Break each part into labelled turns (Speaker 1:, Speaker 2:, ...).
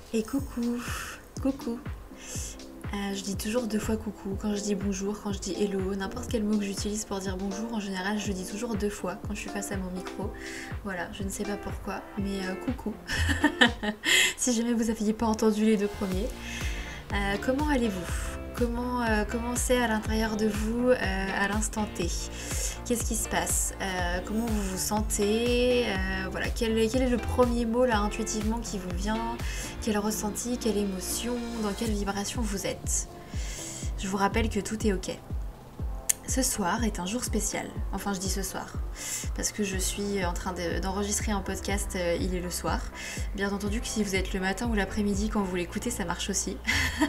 Speaker 1: Et coucou, coucou. Je dis toujours deux fois coucou quand je dis bonjour, quand je dis hello, n'importe quel mot que j'utilise pour dire bonjour, en général je dis toujours deux fois quand je suis face à mon micro. Voilà, je ne sais pas pourquoi, mais coucou. Si jamais vous n'aviez pas entendu les deux premiers. Comment allez-vous ? Comment c'est à l'intérieur de vous à l'instant T ? Qu'est-ce qui se passe ? Comment vous vous sentez ? Voilà, quel est le premier mot là intuitivement qui vous vient ? Quel ressenti, quelle émotion, dans quelle vibration vous êtes ? Je vous rappelle que tout est ok. Ce soir est un jour spécial. Enfin, je dis ce soir, parce que je suis en train d'enregistrer un podcast, il est le soir. Bien entendu que si vous êtes le matin ou l'après-midi quand vous l'écoutez, ça marche aussi.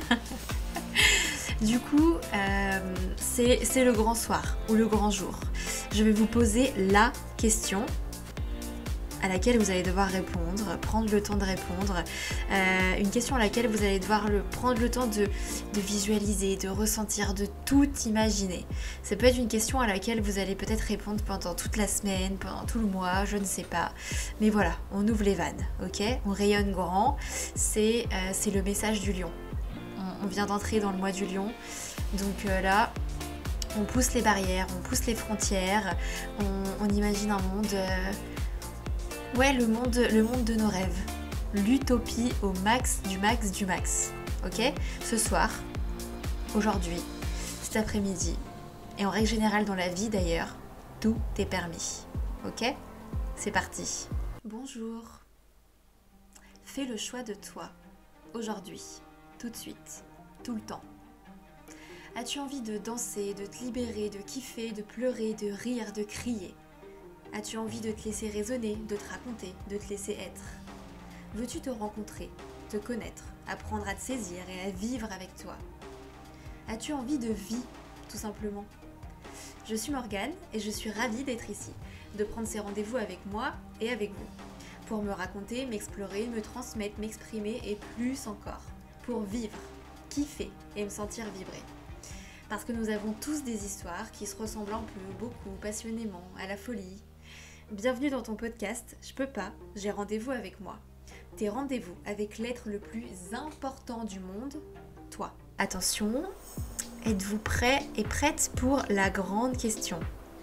Speaker 1: Du coup, c'est le grand soir ou le grand jour. Je vais vous poser la question à laquelle vous allez devoir répondre, prendre le temps de répondre. Une question à laquelle vous allez devoir prendre le temps de visualiser, de ressentir, de tout imaginer. Ça peut être une question à laquelle vous allez peut-être répondre pendant toute la semaine, pendant tout le mois, je ne sais pas. Mais voilà, on ouvre les vannes, ok ? On rayonne grand, c'est le message du lion. On vient d'entrer dans le mois du lion, donc là, on pousse les barrières, on pousse les frontières, on imagine un monde... Ouais, le monde de nos rêves. L'utopie au max du max du max. Ok ? Ce soir, aujourd'hui, cet après-midi, et en règle générale dans la vie d'ailleurs, tout est permis. Ok ? C'est parti. Bonjour. Fais le choix de toi. Aujourd'hui. Tout de suite. Tout le temps. As-tu envie de danser, de te libérer, de kiffer, de pleurer, de rire, de crier ? As-tu envie de te laisser raisonner, de te raconter, de te laisser être ? Veux-tu te rencontrer, te connaître, apprendre à te saisir et à vivre avec toi ? As-tu envie de vie, tout simplement ? Je suis Morgane et je suis ravie d'être ici, de prendre ces rendez-vous avec moi et avec vous, pour me raconter, m'explorer, me transmettre, m'exprimer et plus encore, pour vivre, kiffer et me sentir vibrer. Parce que nous avons tous des histoires qui se ressemblent un peu, beaucoup, passionnément, à la folie. Bienvenue dans ton podcast, je peux pas, j'ai rendez-vous avec moi. Tes rendez-vous avec l'être le plus important du monde, toi. Attention, êtes-vous prêts et prêtes pour la grande question ?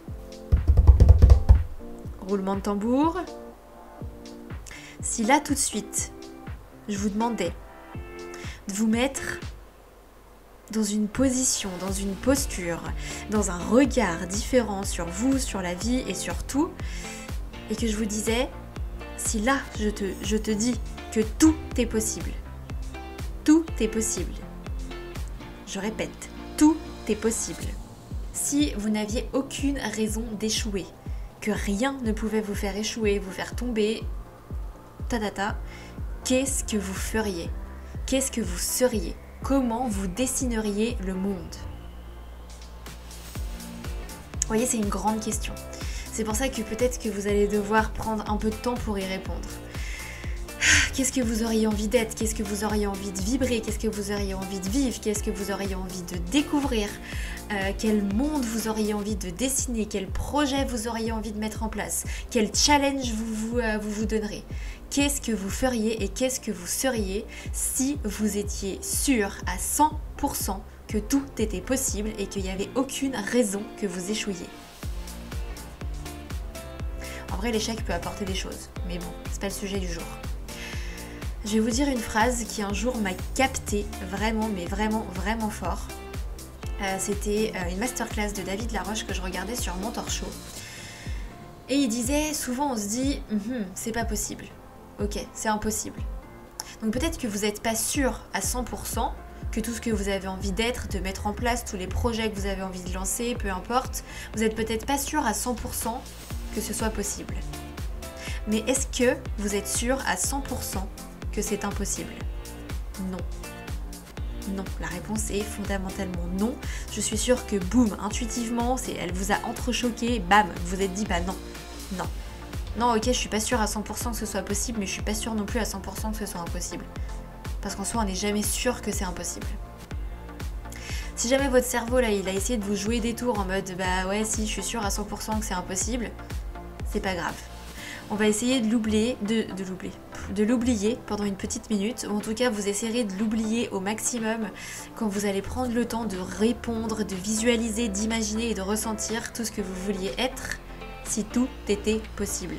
Speaker 1: Roulement de tambour. Si là tout de suite, je vous demandais de vous mettre dans une position, dans une posture, dans un regard différent sur vous, sur la vie et sur tout, et que je vous disais, si là je te dis que tout est possible, tout est possible, je répète, tout est possible, si vous n'aviez aucune raison d'échouer, que rien ne pouvait vous faire échouer, vous faire tomber, qu'est-ce que vous feriez ? Qu'est-ce que vous seriez ? Comment vous dessineriez le monde ? Vous voyez, c'est une grande question. C'est pour ça que peut-être que vous allez devoir prendre un peu de temps pour y répondre. Qu'est-ce que vous auriez envie d'être ? Qu'est-ce que vous auriez envie de vibrer ? Qu'est-ce que vous auriez envie de vivre ? Qu'est-ce que vous auriez envie de découvrir ? Quel monde vous auriez envie de dessiner ? Quel projet vous auriez envie de mettre en place ? Quel challenge vous donnerez ? Qu'est-ce que vous feriez et qu'est-ce que vous seriez si vous étiez sûr à 100% que tout était possible et qu'il n'y avait aucune raison que vous échouiez ? En vrai, l'échec peut apporter des choses, mais bon, c'est pas le sujet du jour. Je vais vous dire une phrase qui un jour m'a captée vraiment, mais vraiment, vraiment fort. C'était une masterclass de David Laroche que je regardais sur Mentor Show. Et il disait, souvent on se dit, c'est pas possible. Ok, c'est impossible. Donc peut-être que vous n'êtes pas sûr à 100% que tout ce que vous avez envie d'être, de mettre en place, tous les projets que vous avez envie de lancer, peu importe, vous n'êtes peut-être pas sûr à 100% que ce soit possible. Mais est-ce que vous êtes sûr à 100% que c'est impossible ? Non. Non, la réponse est fondamentalement non. Je suis sûre que boum, intuitivement, elle vous a entrechoqué, bam, vous vous êtes dit bah non, non. Non, ok, je suis pas sûre à 100% que ce soit possible, mais je suis pas sûre non plus à 100% que ce soit impossible. Parce qu'en soi, on n'est jamais sûr que c'est impossible. Si jamais votre cerveau, là, il a essayé de vous jouer des tours en mode bah ouais, si, je suis sûre à 100% que c'est impossible, c'est pas grave. On va essayer de l'oublier, de l'oublier. de l'oublier pendant une petite minute, ou en tout cas vous essayerez de l'oublier au maximum quand vous allez prendre le temps de répondre, de visualiser, d'imaginer et de ressentir tout ce que vous vouliez être si tout était possible.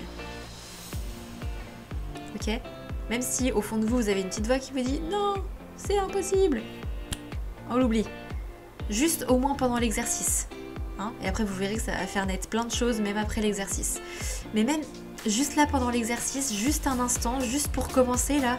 Speaker 1: Ok? Même si au fond de vous, vous avez une petite voix qui vous dit non, c'est impossible. On l'oublie. Juste au moins pendant l'exercice. Hein, et après vous verrez que ça va faire naître plein de choses même après l'exercice. Mais même juste là pendant l'exercice, juste un instant, juste pour commencer là.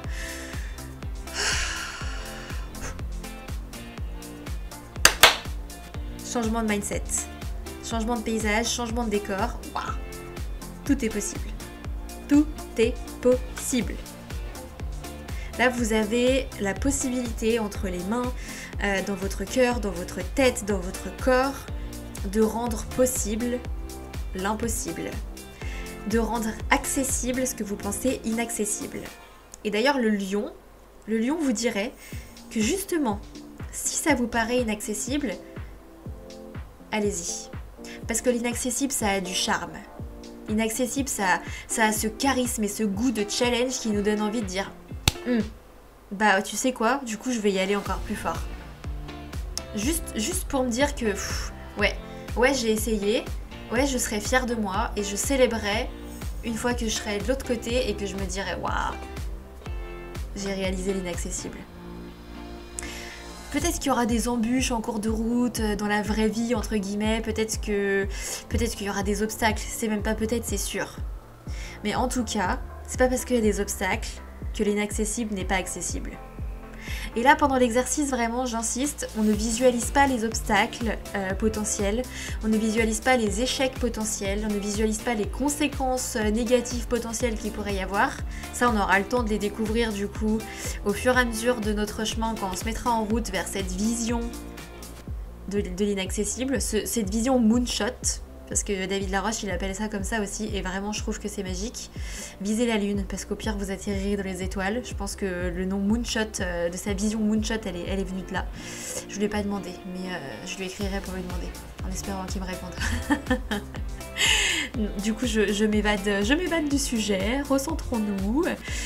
Speaker 1: Changement de mindset, changement de paysage, changement de décor. Waouh. Tout est possible. Tout est possible. Là, vous avez la possibilité entre les mains, dans votre cœur, dans votre tête, dans votre corps, de rendre possible l'impossible. De rendre accessible ce que vous pensez inaccessible. Et d'ailleurs, le lion vous dirait que justement, si ça vous paraît inaccessible, allez-y. Parce que l'inaccessible, ça a du charme. L'inaccessible, ça a ce charisme et ce goût de challenge qui nous donne envie de dire bah tu sais quoi, du coup je vais y aller encore plus fort. Juste pour me dire que ouais j'ai essayé, ouais je serai fière de moi et je célébrerai une fois que je serai de l'autre côté et que je me dirai waouh, j'ai réalisé l'inaccessible. Peut-être qu'il y aura des embûches en cours de route, dans la vraie vie, entre guillemets, peut-être qu'il y aura des obstacles, c'est même pas peut-être, c'est sûr. Mais en tout cas, c'est pas parce qu'il y a des obstacles que l'inaccessible n'est pas accessible. Et là, pendant l'exercice, vraiment, j'insiste, on ne visualise pas les obstacles potentiels, on ne visualise pas les échecs potentiels, on ne visualise pas les conséquences négatives potentielles qu'il pourrait y avoir. Ça, on aura le temps de les découvrir du coup au fur et à mesure de notre chemin quand on se mettra en route vers cette vision de l'inaccessible, cette vision moonshot. Parce que David Laroche, il appelle ça comme ça aussi, et vraiment, je trouve que c'est magique. Visez la lune, parce qu'au pire, vous atterrirez dans les étoiles. Je pense que le nom Moonshot, de sa vision Moonshot, elle est venue de là. Je lui ai pas demandé, mais je lui écrirai pour lui demander, en espérant qu'il me réponde. Du coup, je m'évade du sujet, recentrons-nous.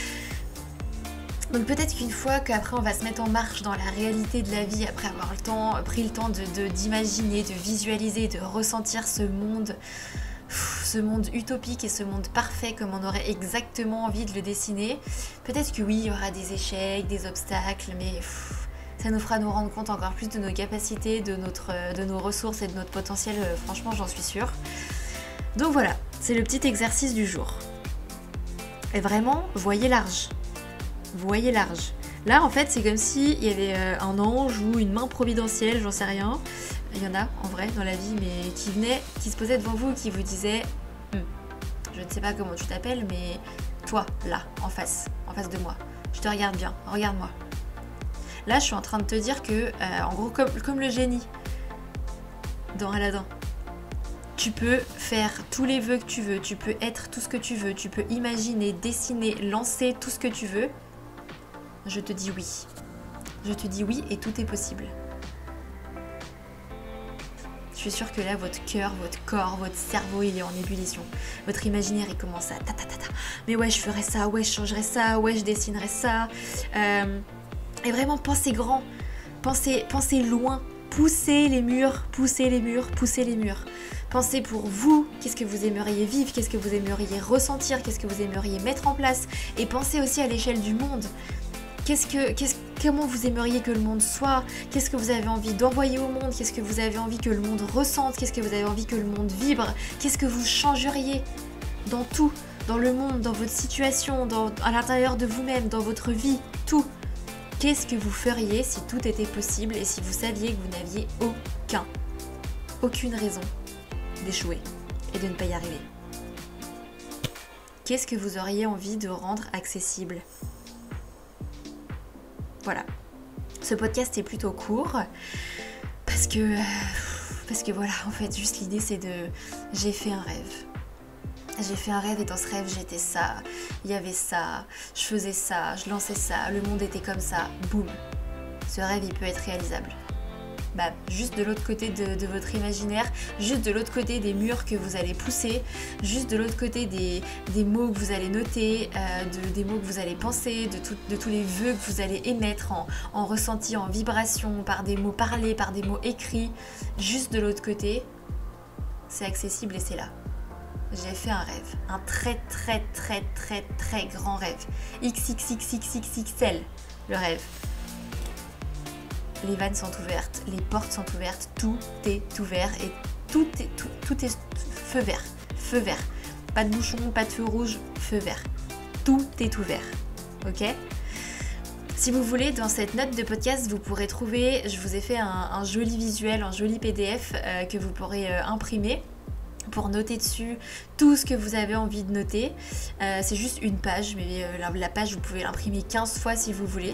Speaker 1: Donc peut-être qu'une fois qu'après on va se mettre en marche dans la réalité de la vie, après avoir pris le temps d'imaginer, de visualiser, de ressentir ce monde utopique et ce monde parfait comme on aurait exactement envie de le dessiner, peut-être que oui, il y aura des échecs, des obstacles, mais ça nous fera nous rendre compte encore plus de nos capacités, de nos ressources et de notre potentiel, franchement j'en suis sûre. Donc voilà, c'est le petit exercice du jour. Et vraiment, voyez large. Voyez large. Là en fait c'est comme s'il y avait un ange ou une main providentielle, j'en sais rien. Il y en a en vrai dans la vie, mais qui se posait devant vous, qui vous disait je ne sais pas comment tu t'appelles, mais toi là, en face de moi, je te regarde bien, regarde-moi. Là je suis en train de te dire que en gros comme le génie dans Aladdin, tu peux faire tous les vœux que tu veux, tu peux être tout ce que tu veux, tu peux imaginer, dessiner, lancer tout ce que tu veux. Je te dis oui. Je te dis oui et tout est possible. Je suis sûre que là, votre cœur, votre corps, votre cerveau, il est en ébullition. Votre imaginaire, il commence à ta. Mais ouais, je ferais ça, ouais, je changerais ça, ouais, je dessinerais ça. Et vraiment, pensez grand. Pensez loin. Poussez les murs, poussez les murs, poussez les murs. Pensez pour vous, qu'est-ce que vous aimeriez vivre, qu'est-ce que vous aimeriez ressentir, qu'est-ce que vous aimeriez mettre en place. Et pensez aussi à l'échelle du monde. Comment vous aimeriez que le monde soit? Qu'est-ce que vous avez envie d'envoyer au monde? Qu'est-ce que vous avez envie que le monde ressente? Qu'est-ce que vous avez envie que le monde vibre? Qu'est-ce que vous changeriez dans tout? Dans le monde, dans votre situation, à l'intérieur de vous-même, dans votre vie, tout. Qu'est-ce que vous feriez si tout était possible et si vous saviez que vous n'aviez aucune raison d'échouer et de ne pas y arriver? Qu'est-ce que vous auriez envie de rendre accessible? Voilà. Ce podcast est plutôt court parce que voilà, en fait, juste l'idée c'est j'ai fait un rêve. J'ai fait un rêve et dans ce rêve j'étais ça, il y avait ça, je faisais ça, je lançais ça, le monde était comme ça, boum. Ce rêve il peut être réalisable. juste de l'autre côté de votre imaginaire, juste de l'autre côté des murs que vous allez pousser, juste de l'autre côté des mots que vous allez noter, des mots que vous allez penser, de tous les vœux que vous allez émettre en ressenti, en vibration, par des mots parlés, par des mots écrits, juste de l'autre côté, c'est accessible et c'est là. J'ai fait un rêve, un très très très très très grand rêve, XXXXXXL, le rêve. Les vannes sont ouvertes, les portes sont ouvertes, tout est ouvert et tout est feu vert. Pas de bouchon, pas de feu rouge, feu vert. Tout est ouvert, ok ? Si vous voulez, dans cette note de podcast, vous pourrez trouver, je vous ai fait un joli visuel, un joli PDF que vous pourrez imprimer pour noter dessus tout ce que vous avez envie de noter. C'est juste une page, mais la page, vous pouvez l'imprimer 15 fois si vous voulez.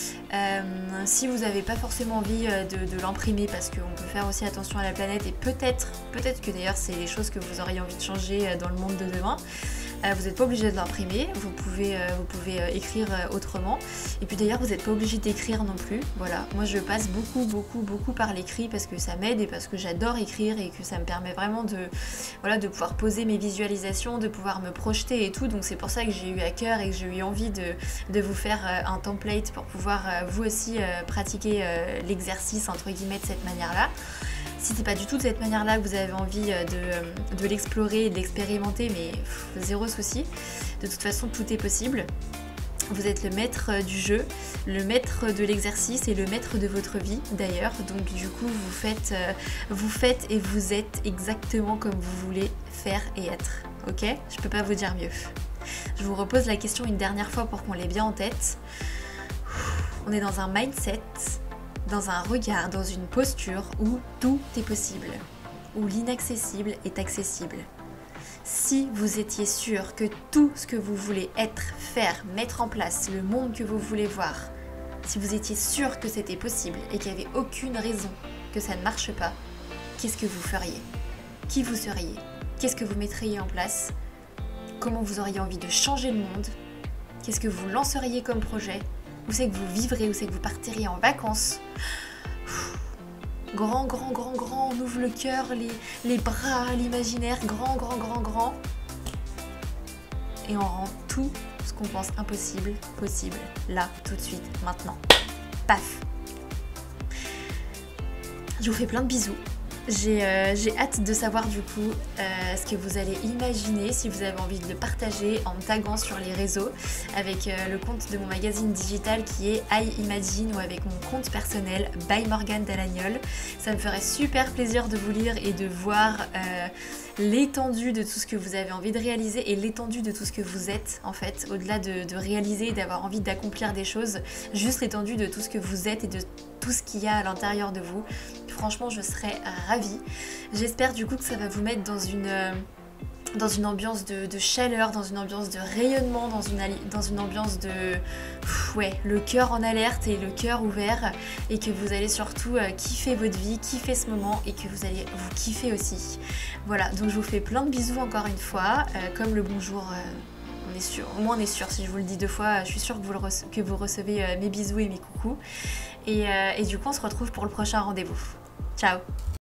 Speaker 1: Si vous n'avez pas forcément envie de l'imprimer, parce qu'on peut faire aussi attention à la planète, et peut-être que d'ailleurs c'est les choses que vous auriez envie de changer dans le monde de demain, vous n'êtes pas obligé de l'imprimer, vous pouvez écrire autrement. Et puis d'ailleurs vous n'êtes pas obligé d'écrire non plus. Voilà, moi je passe beaucoup par l'écrit parce que ça m'aide et parce que j'adore écrire et que ça me permet vraiment de pouvoir poser mes visualisations, de pouvoir me projeter et tout. Donc c'est pour ça que j'ai eu à cœur et que j'ai eu envie de vous faire un template pour pouvoir vous aussi pratiquer l'exercice entre guillemets de cette manière-là. Si c'est pas du tout de cette manière-là que vous avez envie de l'explorer et de l'expérimenter, mais zéro souci. De toute façon, tout est possible. Vous êtes le maître du jeu, le maître de l'exercice et le maître de votre vie d'ailleurs. Donc du coup, vous faites et vous êtes exactement comme vous voulez faire et être. Ok ? Je peux pas vous dire mieux. Je vous repose la question une dernière fois pour qu'on l'ait bien en tête. On est dans un mindset, dans un regard, dans une posture où tout est possible, où l'inaccessible est accessible. Si vous étiez sûr que tout ce que vous voulez être, faire, mettre en place, le monde que vous voulez voir, si vous étiez sûr que c'était possible et qu'il n'y avait aucune raison que ça ne marche pas, qu'est-ce que vous feriez ? Qui vous seriez ? Qu'est-ce que vous mettriez en place ? Comment vous auriez envie de changer le monde ? Qu'est-ce que vous lanceriez comme projet ? Où c'est que vous vivrez, où c'est que vous partiriez en vacances. Grand, on ouvre le cœur, les bras, l'imaginaire, grand. Et on rend tout ce qu'on pense impossible, possible, là, tout de suite, maintenant. Paf. Je vous fais plein de bisous. J'ai hâte de savoir du coup ce que vous allez imaginer, si vous avez envie de le partager en me taguant sur les réseaux avec le compte de mon magazine digital qui est I Imagine ou avec mon compte personnel by Morgane Dalagnol. Ça me ferait super plaisir de vous lire et de voir l'étendue de tout ce que vous avez envie de réaliser et l'étendue de tout ce que vous êtes en fait, au-delà de réaliser et d'avoir envie d'accomplir des choses, juste l'étendue de tout ce que vous êtes et de tout ce qu'il y a à l'intérieur de vous. Franchement, je serais ravie. J'espère du coup que ça va vous mettre dans une ambiance de chaleur, dans une ambiance de rayonnement, dans une ambiance de... le cœur en alerte et le cœur ouvert, et que vous allez surtout kiffer votre vie, kiffer ce moment, et que vous allez vous kiffer aussi. Voilà, donc je vous fais plein de bisous encore une fois, comme le bonjour... on est sûr, au moins on est sûr, si je vous le dis 2 fois, je suis sûre que vous recevez mes bisous et mes coucous. Et du coup, on se retrouve pour le prochain rendez-vous. Ciao!